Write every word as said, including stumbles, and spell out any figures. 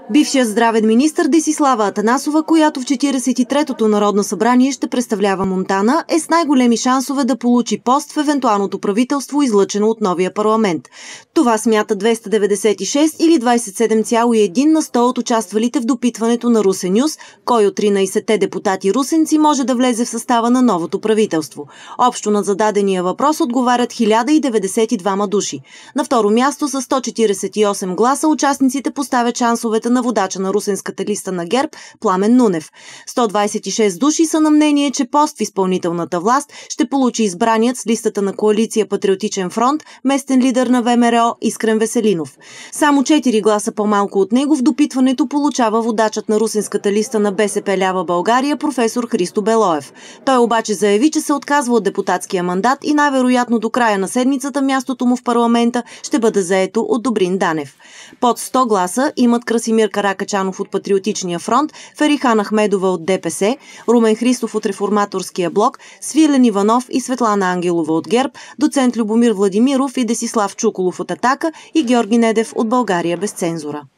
Бившият здравен министър Десислава Атанасова, която в четиридесет и третото Народно събрание ще представлява Монтана, е с най-големи шансове да получи пост в евентуалното правителство, излъчено от новия парламент. Това смята двеста деветдесет и шест или двадесет и седем цяло и едно на сто от участвалите в допитването на Русе Нюз, кой от тринадесетте депутати русенци може да влезе в състава на новото правителство. Общо на зададения въпрос отговарят хиляда и деветдесет и двама души. На второ място с сто четиридесет и осем гласа участниците поставят шансовете на водача на русенската листа на ГЕРБ Пламен Нунев. сто двадесет и шест души са на мнение, че пост в изпълнителната власт ще получи избраният с листата на коалиция Патриотичен фронт, местен лидер на ВМРО Искрен Веселинов. Само четири гласа по-малко от него в допитването получава водачът на русенската листа на БСП Лява България професор Христо Белоев. Той обаче заяви, че се отказва от депутатския мандат и най-вероятно до края на седмицата мястото му в парламента ще бъде заето от Добрин Данев. Под сто гласа имат Красимир Каракачанов от Патриотичния фронт, Ферихан Ахмедова от ДПС, Румен Христов от Реформаторския блок, Свилен Иванов и Светлана Ангелова от ГЕРБ, доцент Любомир Владимиров и Десислав Чуколов от Атака и Георги Недев от България без цензура.